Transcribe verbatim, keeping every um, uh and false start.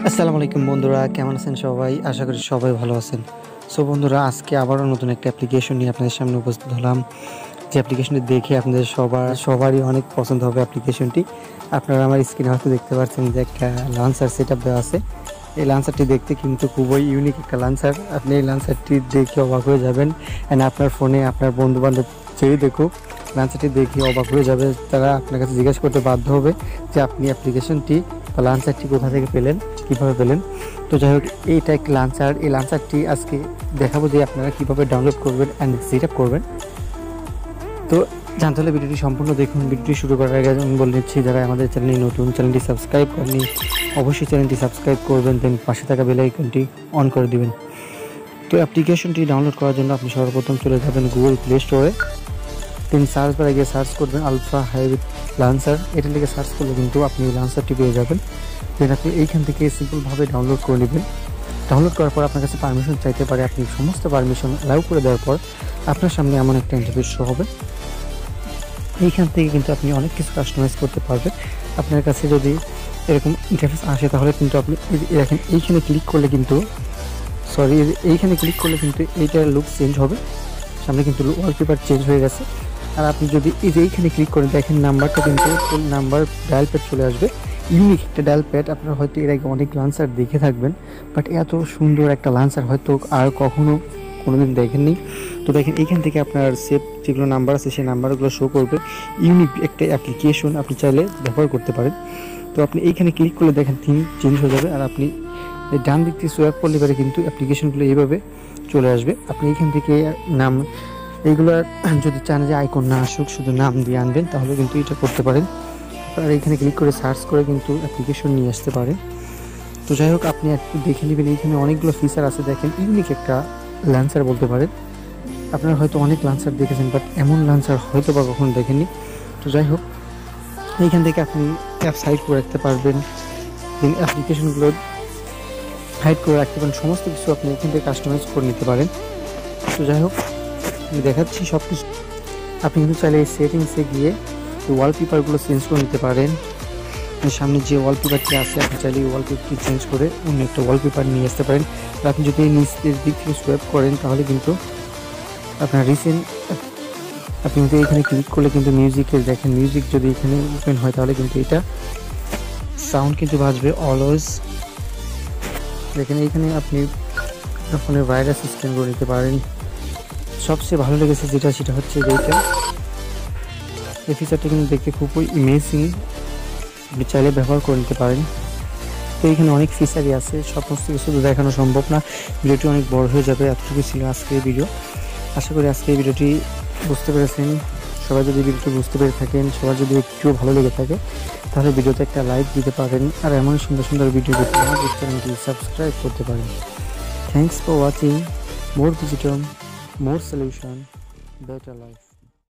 আসসালামু আলাইকুম বন্ধুরা, কেমন আছেন সবাই? আশা করি সবাই ভালো আছেন। সো বন্ধুরা, আজকে আবারও নতুন একটা অ্যাপ্লিকেশন নিয়ে আপনাদের সামনে উপস্থিত হলাম। যে অ্যাপ্লিকেশনটি দেখে আপনাদের সবার সবারই অনেক পছন্দ হবে অ্যাপ্লিকেশনটি। আপনারা আমার স্ক্রিনে হয়তো দেখতে পাচ্ছেন যে একটা লান্সার সেটআপ দেওয়া আছে। এই লান্সারটি দেখতে কিন্তু খুবই ইউনিক একটা লান্সার। আপনি এই লান্সারটি দেখে অবাক হয়ে যাবেন। অ্যান্ড আপনার ফোনে আপনার বন্ধুবান্ধব যেই দেখুক লান্সারটি দেখে অবাক হয়ে যাবে। তারা আপনার কাছে জিজ্ঞাসা করতে বাধ্য হবে যে আপনি অ্যাপ্লিকেশনটি বা লান্সারটি কোথা থেকে পেলেন, কীভাবে পেলেন। তো যাই হোক, এইটা একটি লান্সার। এই লান্সারটি আজকে দেখাবো যে আপনারা কীভাবে ডাউনলোড করবেন অ্যান্ড সেট আপ করবেন। তো জানতে হলে ভিডিওটি সম্পূর্ণ দেখুন। ভিডিওটি শুরু করার আগে আমি বলে দিচ্ছি, যারা আমাদের চ্যানেলে নতুন, চ্যানেলটি সাবস্ক্রাইব করেনি অবশ্যই চ্যানেলটি সাবস্ক্রাইব করবেন, দেন পাশে থাকা বেল আইকনটি অন করে দিবেন। তো অ্যাপ্লিকেশনটি ডাউনলোড করার জন্য আপনি সর্বপ্রথম চলে যাবেন গুগল প্লে স্টোরে। তিনি সার্চ বারে গিয়ে সার্চ করবেন আলফা হাইব্রিড লান্সার। এটা লিখে সার্চ করলে কিন্তু আপনি লান্সারটি পেয়ে যাবেন। দেন আপনি এইখান থেকে সিম্পলভাবে ডাউনলোড করে নেবেন। ডাউনলোড করার পর আপনার কাছে পারমিশন চাইতে পারে। আপনি সমস্ত পারমিশন অ্যালাউ করে দেওয়ার পর আপনার সামনে এমন একটা ইন্টারফেস শো হবে। এইখান থেকে কিন্তু আপনি অনেক কিছু কাস্টমাইজ করতে পারবেন। আপনার কাছে যদি এরকম ইন্টারফেস আসে তাহলে কিন্তু আপনি দেখেন এইখানে ক্লিক করলে কিন্তু সরি এইখানে ক্লিক করলে কিন্তু এইটার লুক চেঞ্জ হবে। সামনে কিন্তু ওয়ালপেপার চেঞ্জ হয়ে গেছে। আর আপনি যদি এই যে এইখানে ক্লিক করে দেখেন নাম্বারটা কিন্তু ফুল নাম্বার ডায়াল প্যাড চলে আসবে। ইউনিক একটা ডায়াল প্যাড। আপনারা হয়তো এর আগে অনেক লান্সার দেখে থাকবেন, বাট এত সুন্দর একটা লান্সার হয়তো আর কখনো কোনোদিন দেখেননি। তো দেখেন এইখান থেকে আপনার সেভ যেগুলো নাম্বার আছে সেই নাম্বারগুলো শো করবে। ইউনিক একটা অ্যাপ্লিকেশন, আপনি চাইলে ব্যবহার করতে পারেন। তো আপনি এইখানে ক্লিক করলে দেখেন থিম চেঞ্জ হয়ে যাবে। আর আপনি ডান দিক থেকে সোয়াইপ করলে পারে কিন্তু অ্যাপ্লিকেশনগুলো এইভাবে চলে আসবে। আপনি এইখান থেকে নাম এইগুলো যদি চান যে আইকন না আসুক, শুধু নাম দিয়ে আনবেন, তাহলে কিন্তু এটা করতে পারেন। আর এইখানে ক্লিক করে সার্চ করে কিন্তু অ্যাপ্লিকেশন নিয়ে আসতে পারেন। তো যাই হোক, আপনি একটু দেখে নেবেন। এইখানে অনেকগুলো ফিচার আছে, দেখেন ইউনিক একটা লান্সার বলতে পারেন। আপনারা হয়তো অনেক লান্সার দেখেছেন, বাট এমন লান্সার হয়তো বা কখনো দেখেননি। তো যাই হোক, এইখান থেকে আপনি অ্যাপস হাইড করে রাখতে পারবেন, দেন অ্যাপ্লিকেশনগুলো হাইড করে রাখতে পারেন। সমস্ত কিছু আপনি এখান থেকে কাস্টমাইজ করে নিতে পারেন। তো যাই হোক, আমি দেখাচ্ছি সব কিছু। আপনি কিন্তু চাইলে এই সেটিংসে গিয়ে ওয়ালপেপারগুলো চেঞ্জ করে নিতে পারেন। সামনে যে ওয়ালপেপারটি আছে আপনি চাইলে এই ওয়ালপেপারটি চেঞ্জ করে অন্য একটা ওয়ালপেপার নিয়ে আসতে পারেন। আর আপনি যদি নিচের দিক থেকে সোয়াইপ করেন তাহলে কিন্তু আপনার রিসেন্ট আপনি কিন্তু এখানে ক্লিক করলে কিন্তু মিউজিকের দেখেন, মিউজিক যদি এখানে ওপেন হয় তাহলে কিন্তু এটা সাউন্ড কিন্তু বাজবে অলওয়েজ। দেখেন এইখানে আপনি ফোনের ভাইরাস সিস্টেম করে নিতে পারেন। সবচেয়ে ভালো লেগেছে যেটা সেটা হচ্ছে যে এইটা এই ফিচারটা কিন্তু দেখতে খুবই ইমেজিং, আপনি চাইলে ব্যবহার করে নিতে পারেন। তো এইখানে অনেক ফিচারই আছে, সমস্ত কিছু তো দেখানো সম্ভব না, ভিডিওটি অনেক বড় হয়ে যাবে। এতটুকু ছিল আজকের ভিডিও। আশা করি আজকে এই ভিডিওটি বুঝতে পেরেছেন। সবাই যদি ভিডিওটি বুঝতে পেরে থাকেন, সবার যদি একটু ভালো লেগে থাকে তাহলে ভিডিওতে একটা লাইক দিতে পারেন। আর এমন সুন্দর সুন্দর ভিডিও দেখতে আমাদের চ্যানেলটি সাবস্ক্রাইব করতে পারেন। Thanks for watching. More visitor, more solution, better life.